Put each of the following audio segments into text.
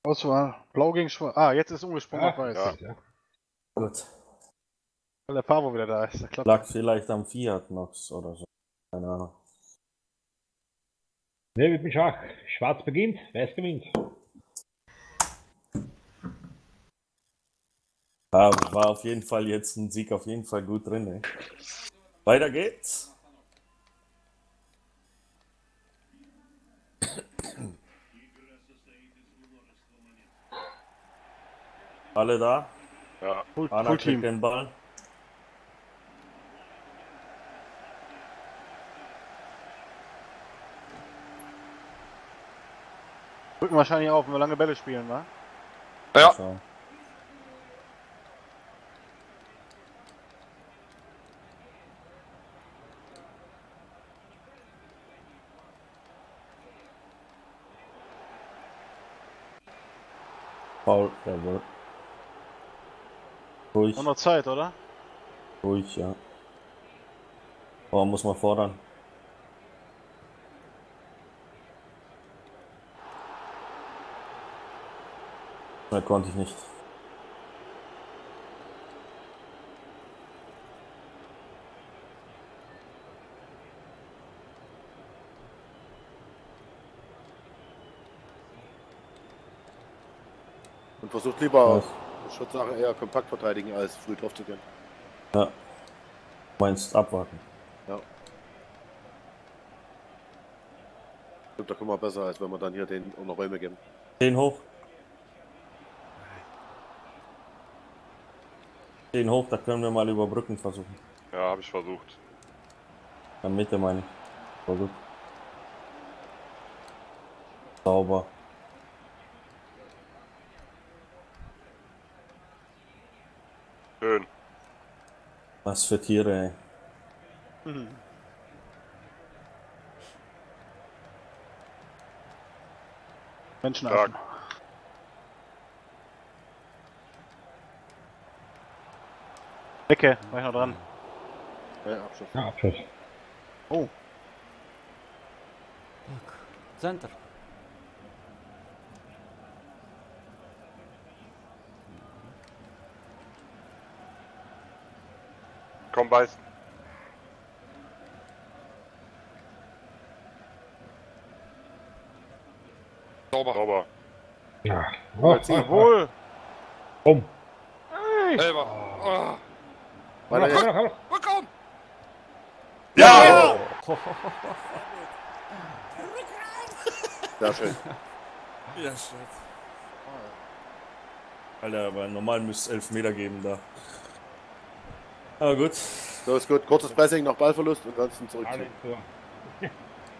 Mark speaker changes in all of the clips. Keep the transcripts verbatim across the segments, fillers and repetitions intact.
Speaker 1: Auswahl. Blau gegen Schwarz. Ah, jetzt ist umgesprungen
Speaker 2: Ja,
Speaker 1: auf Weiß.
Speaker 2: ja.
Speaker 3: Ja.
Speaker 4: Gut.
Speaker 1: Weil der Pavo wieder da ist. Da klappt
Speaker 4: Lag vielleicht am Fiat Nox oder so. Keine Ahnung.
Speaker 2: Ne, mit dem Schach. Schwarz beginnt, Weiß gewinnt.
Speaker 4: Ja, war auf jeden Fall jetzt ein Sieg auf jeden Fall gut drin. Ey. Weiter geht's. Alle da?
Speaker 3: Ja.
Speaker 1: Full,
Speaker 4: Anna
Speaker 1: Full
Speaker 4: kriegt
Speaker 1: Team.
Speaker 4: den Ball.
Speaker 1: Rücken wahrscheinlich auf, wenn wir lange Bälle spielen, wa?
Speaker 3: Ja.
Speaker 4: So. Paul, jawohl. Ruhig,
Speaker 1: Haben noch Zeit, oder?
Speaker 4: ruhig, ja. Oh, muss man fordern. Da konnte ich nicht.
Speaker 3: Und versucht lieber
Speaker 4: Was?
Speaker 3: auf Schutzsache eher kompakt verteidigen, als früh drauf zu gehen.
Speaker 4: Ja. Meinst abwarten?
Speaker 3: Ja. Ich glaube, da kommen wir besser, als wenn wir dann hier den auch noch Räume geben.
Speaker 4: Den hoch. Den hoch, da können wir mal überbrücken versuchen.
Speaker 5: Ja, habe ich versucht.
Speaker 4: In der Mitte meine ich. War gut. Sauber.
Speaker 5: Schön.
Speaker 4: Was für Tiere, ey.
Speaker 1: Mhm. Menschenaffen. Ecke, war ich noch dran.
Speaker 3: Ja, Abschluss.
Speaker 2: Ja, Abschluss.
Speaker 1: Oh,
Speaker 6: Center.
Speaker 5: Komm, beiß.
Speaker 7: Sauber.
Speaker 5: Sauber.
Speaker 2: Ja. Oh,
Speaker 3: Jetzt
Speaker 2: oh, oh.
Speaker 1: jawohl!
Speaker 2: Um.
Speaker 1: Hey.
Speaker 7: Elber. Oh.
Speaker 3: Weiter
Speaker 2: Komm,
Speaker 3: jetzt.
Speaker 2: komm, komm.
Speaker 7: Rückraum.
Speaker 5: Ja!
Speaker 3: Sehr schön.
Speaker 4: Ja, shit. Alter, aber normal müsste es elf Meter geben da. Aber gut.
Speaker 3: So ist gut. Kurzes Pressing, noch Ballverlust und ansonsten zurückziehen.
Speaker 2: Alle Tor.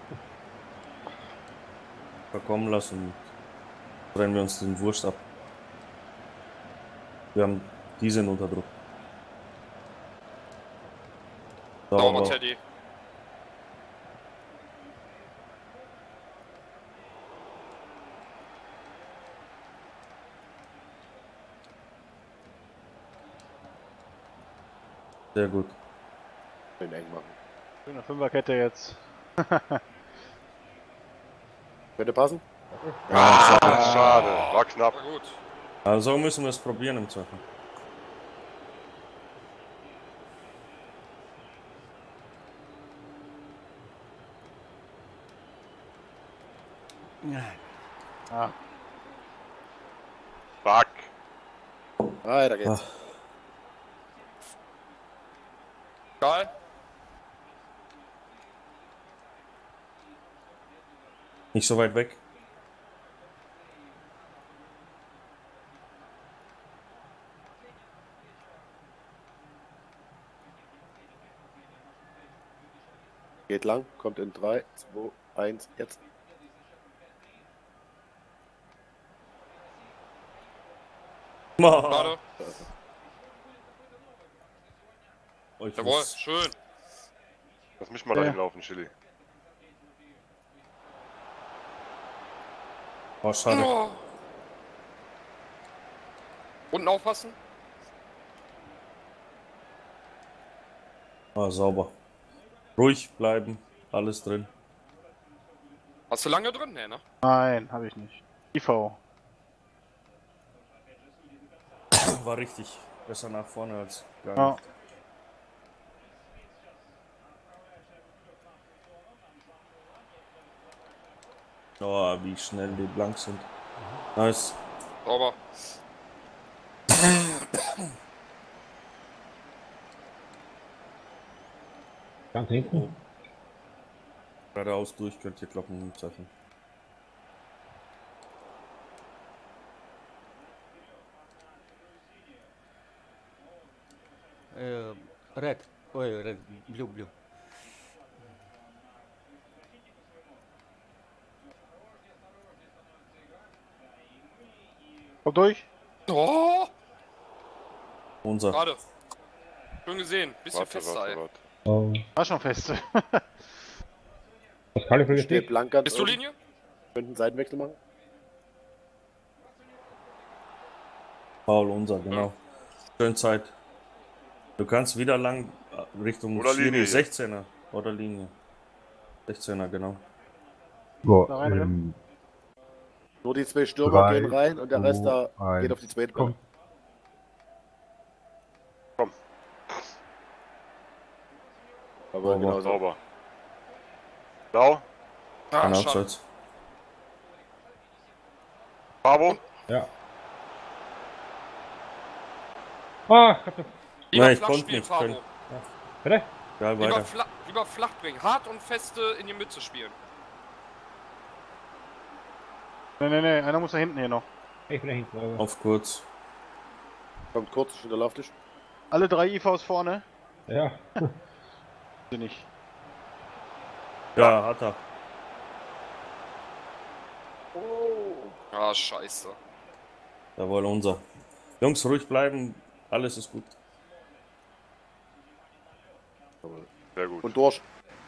Speaker 4: Verkommen lassen. Brennen wir uns den Wurst ab. Wir haben diesen unter Druck.
Speaker 7: Sauber,
Speaker 4: Sauber.
Speaker 7: Teddy.
Speaker 4: Sehr gut.
Speaker 3: Schön eng machen.
Speaker 1: Schöne Fünferkette jetzt.
Speaker 3: Könnte passen?
Speaker 5: Ah, schade. War knapp.
Speaker 7: War gut.
Speaker 4: Also müssen wir es probieren im Zweifel.
Speaker 1: Ah,
Speaker 5: Fuck.
Speaker 3: Weiter geht's.
Speaker 7: Geil.
Speaker 4: Nicht so weit weg.
Speaker 3: Geht lang, kommt in drei, zwei, eins, jetzt.
Speaker 7: Schade.
Speaker 4: Oh, ich
Speaker 7: Jawohl,
Speaker 4: muss-
Speaker 7: schön.
Speaker 5: Lass mich mal
Speaker 1: Ja.
Speaker 5: dahin laufen, Chili.
Speaker 4: Oh, schade.
Speaker 7: Oh. Unten aufpassen.
Speaker 4: Ah, sauber. Ruhig bleiben. Alles drin.
Speaker 7: Hast du lange drin? Nee, ne?
Speaker 1: nein, habe ich nicht. I V.
Speaker 4: war richtig besser nach vorne als gar
Speaker 1: Ja.
Speaker 4: nicht. Oh, wie schnell die blank sind. Nice.
Speaker 7: Sauber.
Speaker 2: Ganz hinten.
Speaker 4: Geradeaus durch könnt ihr Glocken treffen.
Speaker 6: Äh, red. Oi, red. Blue, blue.
Speaker 1: Komm durch.
Speaker 7: Oh,
Speaker 4: Unser.
Speaker 7: gerade. Schön gesehen. Bisschen
Speaker 5: Warte,
Speaker 7: fester,
Speaker 5: warte,
Speaker 7: ey.
Speaker 5: warte.
Speaker 2: Oh.
Speaker 1: War schon fest.
Speaker 2: Pascal, für
Speaker 3: Steht
Speaker 2: dich.
Speaker 3: blank ganz
Speaker 7: Bist du
Speaker 3: oben.
Speaker 7: Linie?
Speaker 3: Könnten Seitenwechsel machen.
Speaker 4: Paul, unser, genau. Schön Zeit. Du kannst wieder lang äh, Richtung
Speaker 5: Oder
Speaker 4: Schiri,
Speaker 5: Linie.
Speaker 4: sechzehner oder Linie. sechzehner, genau.
Speaker 2: So,
Speaker 1: Da rein,
Speaker 2: ähm,
Speaker 3: Nur die zwei Stürmer
Speaker 2: Drei,
Speaker 3: gehen rein und der Rest da
Speaker 2: zwei,
Speaker 3: geht auf die zweite
Speaker 2: komm.
Speaker 3: Platte.
Speaker 5: Komm.
Speaker 3: Aber
Speaker 4: Sauber.
Speaker 3: genau so.
Speaker 5: Sauber. Blau.
Speaker 7: Ah,
Speaker 4: Ein
Speaker 7: schade.
Speaker 4: Abseits.
Speaker 5: Bravo.
Speaker 2: ja. Ah, ich hab das.
Speaker 7: Lieber
Speaker 4: Nein, ich
Speaker 7: flach
Speaker 4: konnte
Speaker 7: spielen,
Speaker 4: nicht,
Speaker 7: Fabo.
Speaker 4: können.
Speaker 2: Bitte?
Speaker 4: Ja,
Speaker 7: Lieber,
Speaker 4: weiter.
Speaker 7: fla lieber flach bringen. Hart und feste in die Mitte spielen.
Speaker 1: Nee, nee, nee, einer muss da hinten hier noch.
Speaker 2: Ich bin da hinten. aber-
Speaker 4: Auf kurz.
Speaker 3: Kommt kurz, steht der Lauftisch.
Speaker 1: Alle drei I Vs vorne.
Speaker 2: Ja.
Speaker 1: Sie nicht.
Speaker 4: Ja, hat er.
Speaker 7: Ah, scheiße.
Speaker 4: Jawohl, unser. Jungs, ruhig bleiben. Alles ist gut.
Speaker 5: Sehr gut.
Speaker 3: Und durch.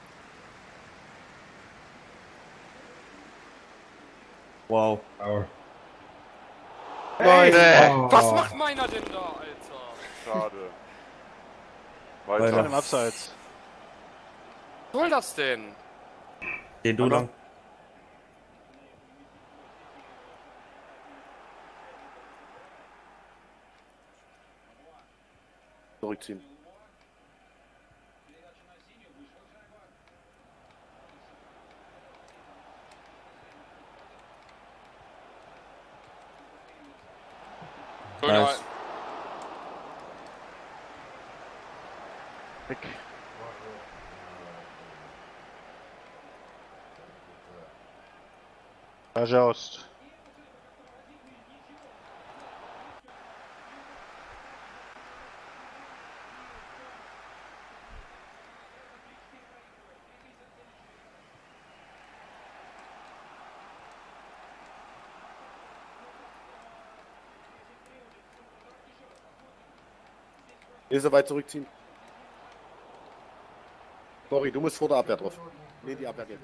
Speaker 4: Wow.
Speaker 2: Aber-
Speaker 3: Nein!
Speaker 2: Oh.
Speaker 7: Was macht meiner denn da, Alter?
Speaker 5: Schade.
Speaker 4: Weiter.
Speaker 1: Schon
Speaker 5: Weiter.
Speaker 1: im Abseits.
Speaker 7: Was soll das denn?
Speaker 4: Geh du
Speaker 3: Anna?
Speaker 4: lang.
Speaker 3: Zurückziehen.
Speaker 7: Schön
Speaker 4: Nice.
Speaker 7: halten.
Speaker 1: Weg. Rajost.
Speaker 3: Nicht so weit zurückziehen. Sorry, du musst vor der Abwehr drauf. Nee, die Abwehr geht.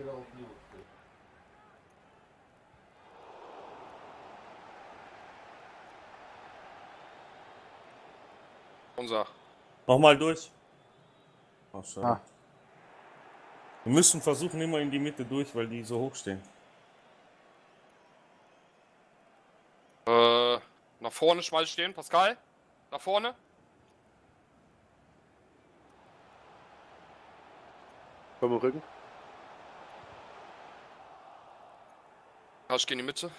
Speaker 7: Unser.
Speaker 4: Nochmal durch. Ach, schade.
Speaker 1: Ah.
Speaker 4: Wir müssen versuchen, immer in die Mitte durch, weil die so hoch stehen.
Speaker 7: Äh, nach vorne schmal stehen, Pascal. Nach vorne.
Speaker 3: Komm im Rücken.
Speaker 7: Ja, ich geh in die Mitte.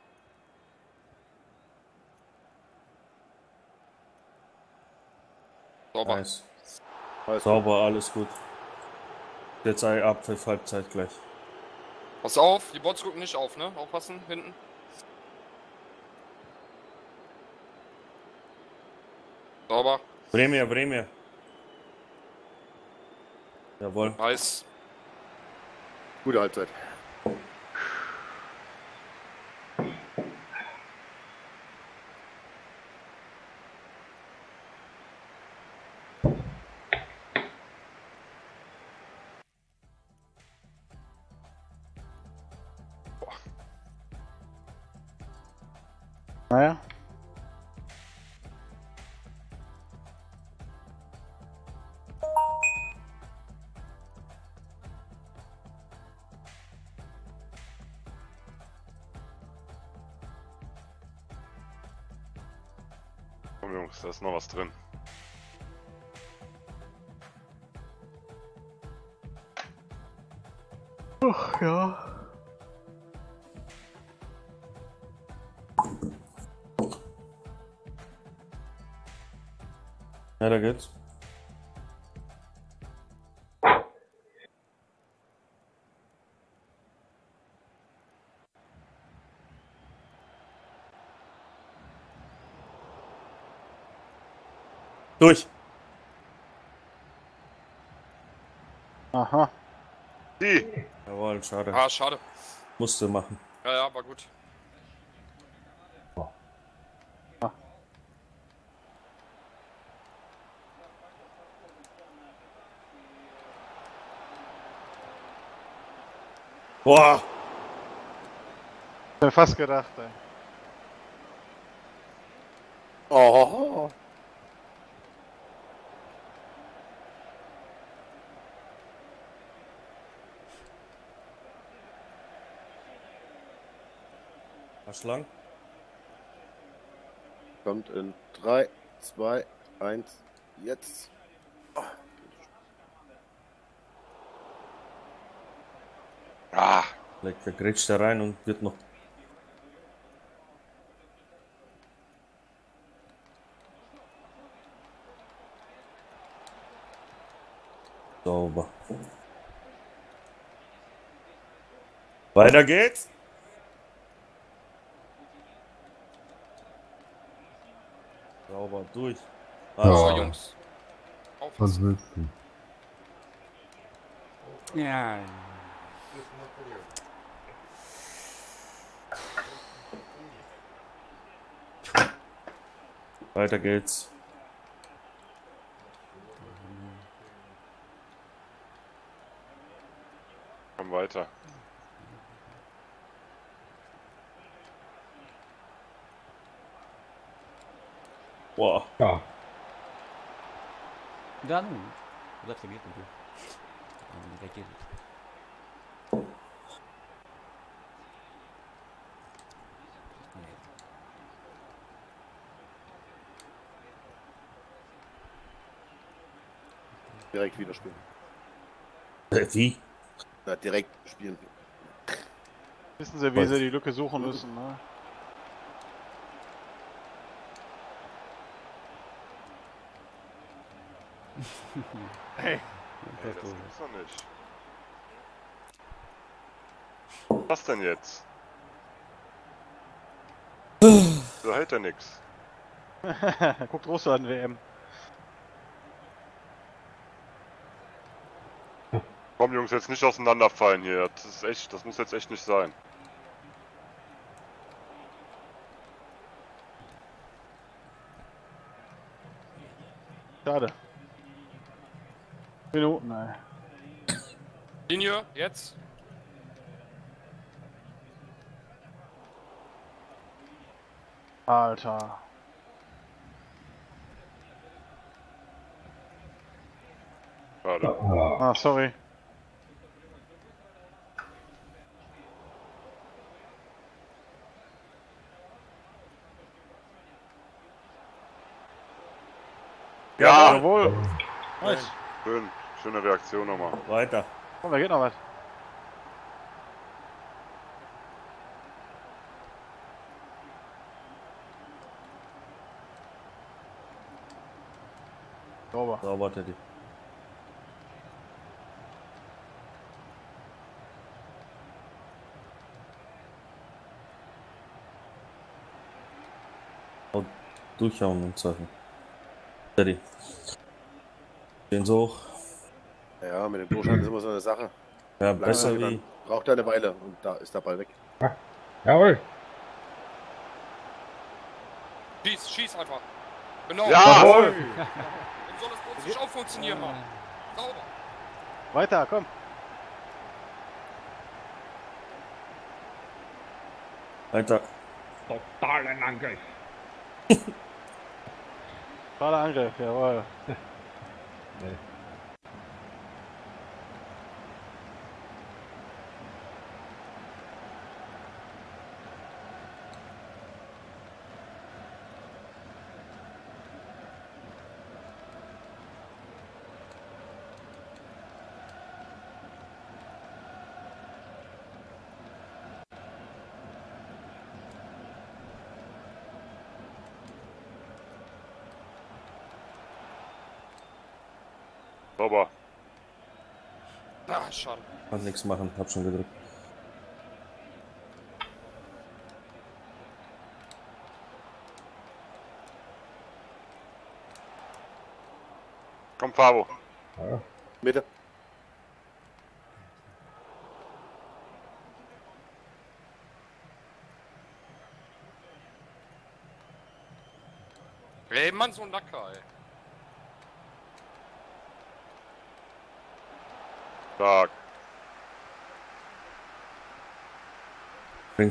Speaker 7: Sauber.
Speaker 4: Nice.
Speaker 3: Alles gut.
Speaker 4: Sauber, alles gut. Jetzt sei Abpfiff, Halbzeit gleich.
Speaker 7: Pass auf, die Bots gucken nicht auf, ne? Aufpassen, hinten. Sauber.
Speaker 4: Bremia, Bremia. Jawohl.
Speaker 7: Nice.
Speaker 3: Gute Halbzeit.
Speaker 1: Naja.
Speaker 5: Komm, Jungs. Jungs, da ist noch was drin.
Speaker 1: Ach ja.
Speaker 4: Weiter geht's. Durch.
Speaker 1: Aha.
Speaker 5: Die!
Speaker 4: Jawohl, schade.
Speaker 7: Ah, schade.
Speaker 4: Musste machen.
Speaker 7: Ja, ja, war gut.
Speaker 4: Boah!
Speaker 1: Ich hab fast gedacht, ey.
Speaker 3: Oh.
Speaker 4: Arschlang.
Speaker 3: Kommt in drei, zwei, eins, jetzt.
Speaker 5: Ah!
Speaker 4: Vielleicht der grätscht da rein und wird noch. Sauber. Weiter geht's. Sauber durch.
Speaker 7: So,
Speaker 4: Ah,
Speaker 7: Jungs.
Speaker 8: Was
Speaker 7: Aufpassen.
Speaker 8: willst du?
Speaker 6: Ja.
Speaker 4: weiter geht's.
Speaker 5: Komm weiter.
Speaker 4: Boah.
Speaker 2: Ja.
Speaker 6: Да ну, куда ты бегал? Никаких.
Speaker 3: Direkt wieder spielen.
Speaker 4: Äh, wie?
Speaker 3: Na, direkt spielen.
Speaker 1: Wissen Sie, wie
Speaker 4: Was?
Speaker 1: Sie die Lücke suchen müssen, ne? Hey,
Speaker 5: Ey, das gibt's doch nicht. Was denn jetzt? So hält er nix.
Speaker 1: guckt Russland W M.
Speaker 5: Komm Jungs, jetzt nicht auseinanderfallen hier. Das ist echt, das muss jetzt echt nicht sein.
Speaker 1: Schade. Minuten, ey.
Speaker 7: Linie, jetzt.
Speaker 1: Alter.
Speaker 5: Schade.
Speaker 2: Ah,
Speaker 1: Ah, sorry.
Speaker 5: Ja!
Speaker 1: Jawohl. Nice.
Speaker 5: Schön. Schöne Reaktion nochmal.
Speaker 4: Weiter.
Speaker 1: Komm, da geht noch was. Sauber.
Speaker 4: Sauber, Teddy. Und durchhauen und Sachen. Teddy. Gehen so hoch.
Speaker 3: Ja, mit dem Durchhalten ist immer so eine Sache.
Speaker 4: Ja, besser
Speaker 3: Langsam,
Speaker 4: wie.
Speaker 3: dann braucht er eine Weile und da ist der Ball weg.
Speaker 2: jawohl.
Speaker 7: Schieß, schieß einfach. Genau.
Speaker 5: Ja!
Speaker 2: Jawohl.
Speaker 7: Dann soll das bei uns nicht auch funktionieren, Mann. Sauber.
Speaker 1: Weiter, komm.
Speaker 4: Weiter.
Speaker 2: Totalen Angriff.
Speaker 1: Toller Angriff, jawohl.
Speaker 5: Sauber.
Speaker 7: Ah, schade.
Speaker 4: Kann nichts machen, hab schon gedrückt.
Speaker 5: Komm, Fabo.
Speaker 2: Ja.
Speaker 3: Mitte.
Speaker 7: Ey, Mann, so ein Lacker, ey.
Speaker 5: Stark.
Speaker 4: Bring.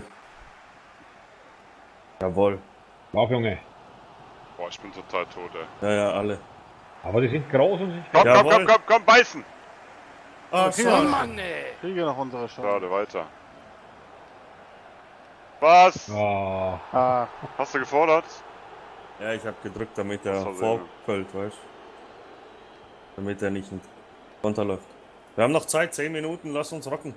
Speaker 4: Jawohl.
Speaker 2: Lauf, Junge.
Speaker 5: Boah, ich bin total tot, ey.
Speaker 4: Ja, ja, alle.
Speaker 2: Aber die sind groß und sind
Speaker 5: Komm, komm,
Speaker 4: Jawohl.
Speaker 5: komm, komm, komm, beißen!
Speaker 4: Ah,
Speaker 1: Okay,
Speaker 7: Oh
Speaker 1: ja.
Speaker 7: Mann, ey.
Speaker 1: Kriege noch unsere Chance.
Speaker 5: Schade, weiter. Was?
Speaker 2: Oh.
Speaker 1: Ah,
Speaker 5: Hast du gefordert?
Speaker 4: Ja, ich hab gedrückt, damit
Speaker 5: Das
Speaker 4: er
Speaker 5: war sehr gut.
Speaker 4: vorfällt, weißt du? Damit er nicht runterläuft. Wir haben noch Zeit, zehn Minuten, lass uns rocken.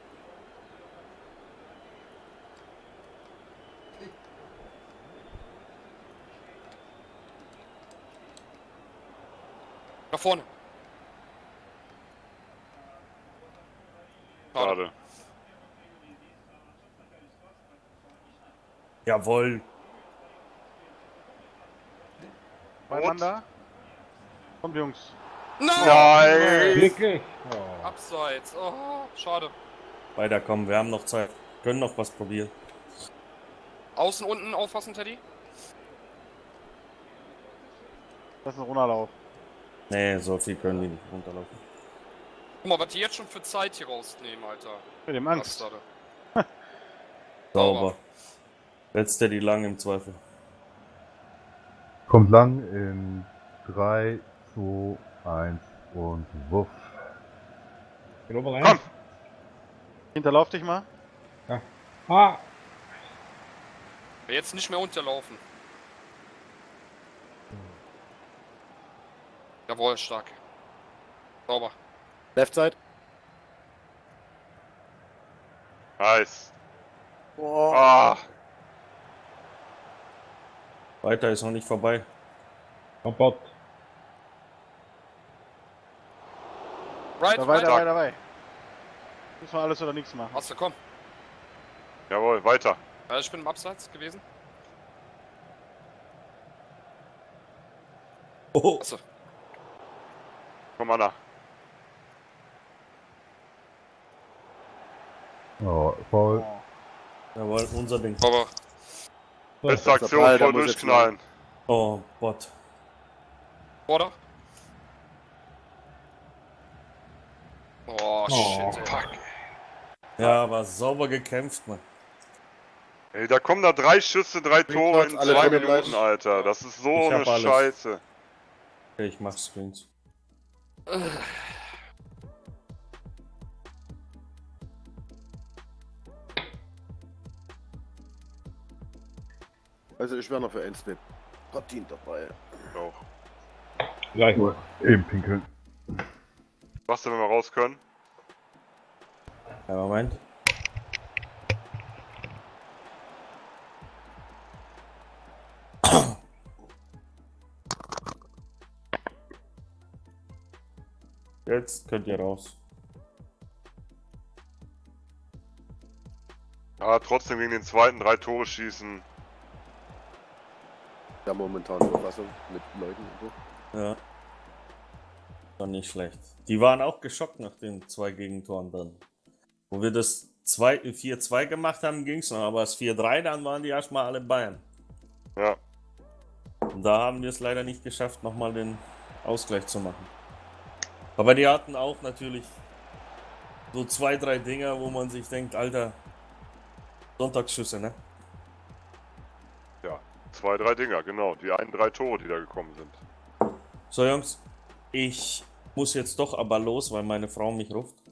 Speaker 7: Nach vorne. Schade.
Speaker 5: Schade.
Speaker 4: Jawohl.
Speaker 1: mein Mann da? Kommt, Jungs.
Speaker 7: Nein!
Speaker 5: Nein!
Speaker 2: Wirklich? Oh.
Speaker 7: Abseits. Oh, schade.
Speaker 4: Weiterkommen, wir haben noch Zeit. Können noch was probieren.
Speaker 7: Außen, unten aufpassen, Teddy.
Speaker 1: Das ist ein Runterlauf.
Speaker 4: Nee, so viel können die nicht runterlaufen.
Speaker 7: Guck mal, was die jetzt schon für Zeit hier rausnehmen, Alter.
Speaker 1: Mit dem Angst.
Speaker 7: Bastarde.
Speaker 4: Sauber. Letzte die lang im Zweifel.
Speaker 8: Kommt lang in drei, zwei, eins und wuff.
Speaker 2: Geht oben rein.
Speaker 5: Komm.
Speaker 1: Hinterlauf dich mal.
Speaker 2: Ah.
Speaker 7: Jetzt nicht mehr unterlaufen. Jawohl, stark. Sauber.
Speaker 3: Left side.
Speaker 5: Nice.
Speaker 3: Oh.
Speaker 5: Ah,
Speaker 4: Weiter ist noch nicht vorbei.
Speaker 2: Kompott.
Speaker 7: Right,
Speaker 1: Da weiter,
Speaker 7: right.
Speaker 1: weiter, weiter. Müssen wir alles oder nichts machen.
Speaker 7: Hast du, komm.
Speaker 5: jawohl, weiter.
Speaker 7: Ja, ich bin im Abseits gewesen.
Speaker 4: Oh,
Speaker 7: Achso.
Speaker 5: Komm, Anna.
Speaker 8: Oh, voll.
Speaker 1: Oh.
Speaker 4: jawohl, unser Ding.
Speaker 7: Aber
Speaker 5: Beste
Speaker 3: Ball,
Speaker 5: Aktion,
Speaker 3: der
Speaker 5: voll
Speaker 3: muss jetzt
Speaker 5: durchknallen.
Speaker 4: Oh, Bot.
Speaker 7: Vorder. Oh, shit, ey.
Speaker 2: fuck.
Speaker 4: Ja, aber sauber gekämpft, Mann.
Speaker 5: Ey, da kommen da drei Schüsse, drei Tore in
Speaker 3: alle
Speaker 5: zwei
Speaker 3: drinnen
Speaker 5: Minuten,
Speaker 3: bleiben.
Speaker 5: Alter. Das ist so
Speaker 4: Ich
Speaker 5: eine
Speaker 4: hab alles.
Speaker 5: Scheiße.
Speaker 4: Okay, ich mach Screens.
Speaker 3: Also ich wäre noch für eins nehmen. Partin dabei.
Speaker 5: Auch.
Speaker 2: Gleich.
Speaker 8: Eben pinkeln.
Speaker 5: Was denn, wenn wir raus können?
Speaker 4: Ja, Moment. Jetzt könnt ihr raus.
Speaker 5: Ja, trotzdem gegen den zweiten drei Tore schießen.
Speaker 3: Ja, momentan Verfassung mit Leuten und so.
Speaker 4: Ja. War nicht schlecht. Die waren auch geschockt nach den zwei Gegentoren dann. Wo wir das vier zwei gemacht haben, ging es noch, aber das vier drei, dann waren die erstmal alle Bayern.
Speaker 5: Ja.
Speaker 4: Und da haben wir es leider nicht geschafft, nochmal den Ausgleich zu machen. Aber die hatten auch natürlich so zwei, drei Dinger, wo man sich denkt, Alter, Sonntagsschüsse, ne?
Speaker 5: Ja, zwei, drei Dinger, genau. Die einen drei Tore, die da gekommen sind.
Speaker 4: So Jungs, ich muss jetzt doch aber los, weil meine Frau mich ruft.